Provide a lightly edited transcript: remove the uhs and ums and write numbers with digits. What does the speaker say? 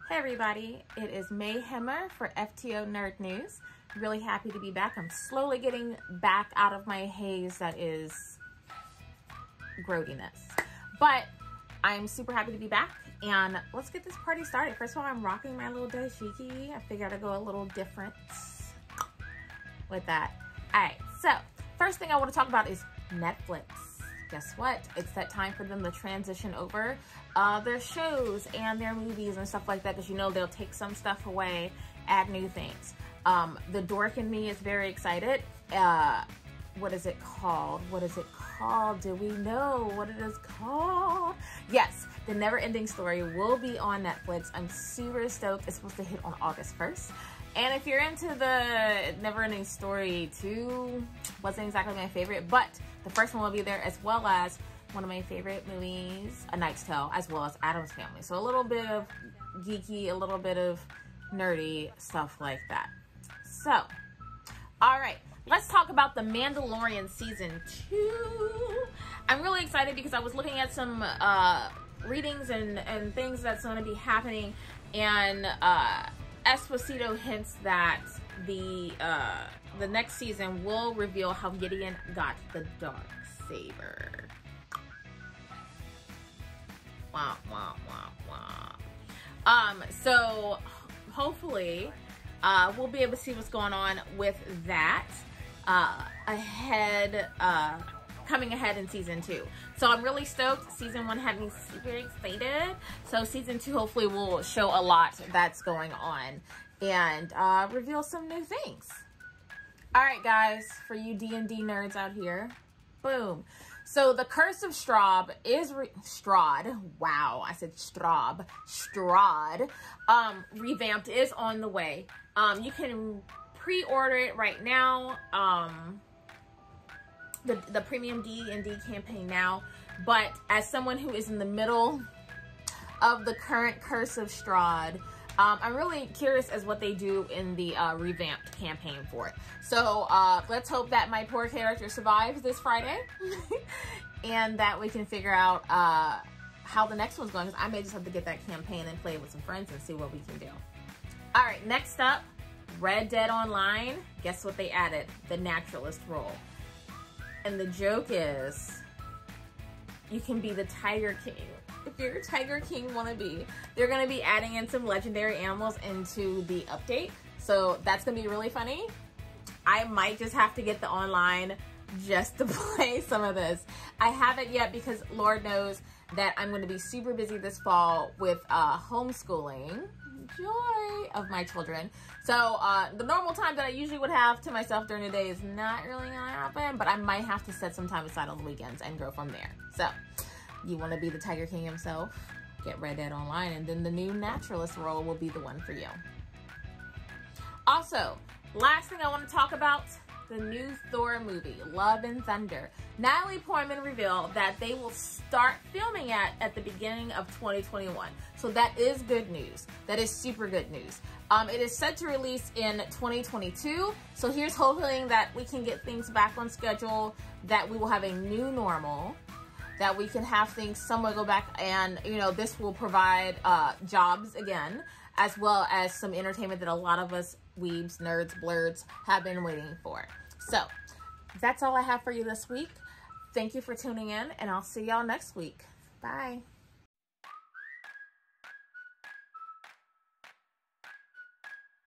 Hey everybody, it is Mayhemmer for FTO Nerd News. Really happy to be back. I'm slowly getting back out of my haze that is grody-ness. But I'm super happy to be back and let's get this party started. First of all, I'm rocking my little dashiki. I figured I'd go a little different with that. All right, so first thing I want to talk about is Netflix. Guess what? It's that time for them to transition over their shows and their movies and stuff like that, because you know they'll take some stuff away, add new things. The dork in me is very excited. What is it called? What is it called? Do we know what it is called? Yes, The Never Ending Story will be on Netflix. I'm super stoked. It's supposed to hit on August 1st. And if you're into the Never Ending Story 2, wasn't exactly my favorite, but the first one will be there, as well as one of my favorite movies, A Knight's Tale, as well as Addams Family. So a little bit of geeky, a little bit of nerdy, stuff like that. So, all right, let's talk about The Mandalorian Season 2. I'm really excited because I was looking at some readings and things that's going to be happening, and Esposito hints that the next season will reveal how Gideon got the dark saber. Wah, wah, wah, wah. So hopefully we'll be able to see what's going on with that coming ahead in season 2. So I'm really stoked. Season 1 had me super excited. So season 2 hopefully will show a lot that's going on and reveal some new things. All right, guys, for you D&D nerds out here, boom. So the Curse of Strahd is Strahd. Wow, I said Strahd. Strahd revamped is on the way. You can pre-order it right now. The premium D&D campaign now, but as someone who is in the middle of the current Curse of Strahd, I'm really curious as what they do in the revamped campaign for it. So let's hope that my poor character survives this Friday and that we can figure out how the next one's going, because I may just have to get that campaign and play with some friends and see what we can do. All right, next up, Red Dead Online. Guess what they added? The Naturalist role. And the joke is, you can be the Tiger King. If you're a Tiger King wannabe, they're gonna be adding in some legendary animals into the update. So that's gonna be really funny. I might just have to get the online just to play some of this. I haven't yet because Lord knows that I'm gonna be super busy this fall with homeschooling. Joy of my children. So the normal time that I usually would have to myself during the day is not really gonna happen, but I might have to set some time aside on the weekends and go from there. So you want to be the Tiger King himself, get Red Dead Online, and then the new Naturalist role will be the one for you. Also, last thing I want to talk about, the new Thor movie, Love and Thunder. Natalie Portman revealed that they will start filming at the beginning of 2021. So that is good news. That is super good news. It is set to release in 2022. So here's hoping that we can get things back on schedule, that we will have a new normal, that we can have things somewhere go back, and you know, this will provide jobs again, as well as some entertainment that a lot of us weebs, nerds, blurds have been waiting for. So that's all I have for you this week. Thank you for tuning in, and I'll see y'all next week. Bye.